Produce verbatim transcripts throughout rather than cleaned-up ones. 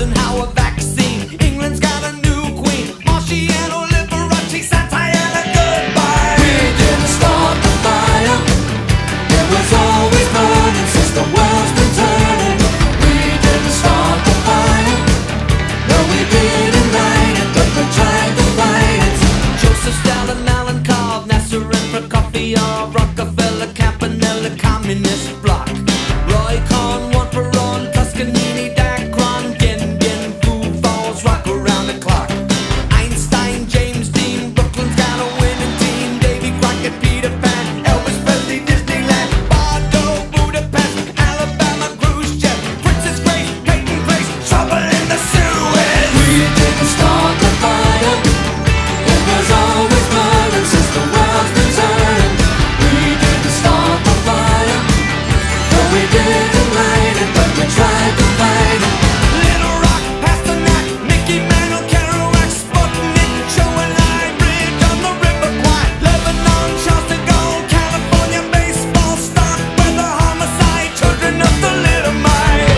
Eisenhower vaccine. England's got a new queen, Marciano, Liberace, Santayana, goodbye. We didn't start the fire, it was always burning since the world's been turning. We didn't start the fire, no we didn't light it, but we tried to fight it. Joseph Stalin, Alan Cobb, Nasser and Prokofiev, Rockefeller, Campanella, Communist bloc. Roy Cohn, one for on, Toscanini, Dacron, Gin Gin, Foo Falls, rock around the clock. Einstein, James Dean, Brooklyn's got a winning team. Davy Crockett, Peter Pan, Elvis Presley, Disneyland, Bordeaux, Budapest, Alabama, Khrushchev, Princess Grace, Peyton Place, trouble in the Suez. We didn't start the fire, it was always burning since the world's been turning. We didn't start the fire, no we didn't light it, but we tried to fight it. Little Rock, Pasternak, Mickey Mantle, Kerouac, Sputnik, Joe and I, Bridge on the River Kwai, Lebanon, Charles de Gaulle, California, baseball, stock, weather, homicide, children of the little mite.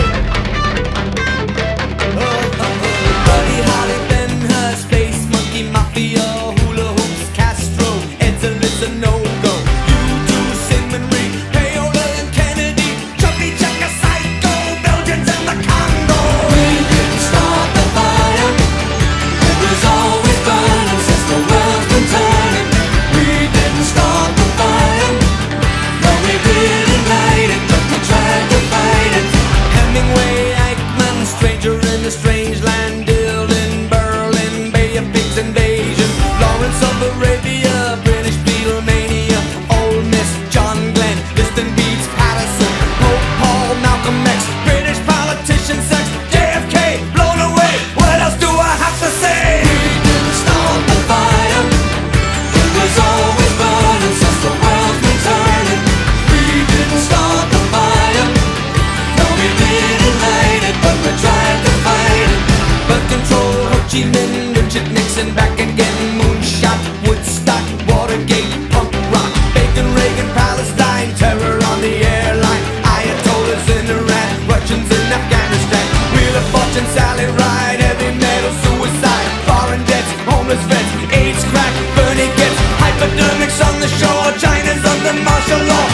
Oh, oh, oh. Buddy Holly, Ben Hur, Space Monkey, Mafia, Hula Hoops, Castro, Ed's a no-go. You do Sigmund Reed, Payola and Kennedy, Chubby Checker, Psycho, Belgians and the Congo. We didn't start the fire, it was always burning since the world's been turning. We didn't start the fire, no we didn't light it, but we tried to fight it. Hemingway, Eichmann, Stranger in a Strange Land, Dylan, Berlin, Bay of Pigs invasion, Lawrence of Arabia, British Beatlemania, Ole Miss, John Glenn, Distant Beats, Patterson, Pope Paul, Malcolm X, British politician, sex, J F K, blown away. What else do I have to say? We didn't start the fire, it was always burning since the world's been turning. We didn't start the fire, no we didn't light it, but we tried to fight it. Birth control, Ho Chi Minh, Richard Nixon, back again, moonshot, Woodstock, Watergate, punk rock, Bacon, Reagan, Palestine, terror on the airline, Ayatollahs in Iran, Russians in Afghanistan, Wheel of Fortune, Sally Ride, heavy metal, suicide, foreign debts, homeless vets, AIDS, crack, Bernie gets hypodermics on the shore, China's under martial law.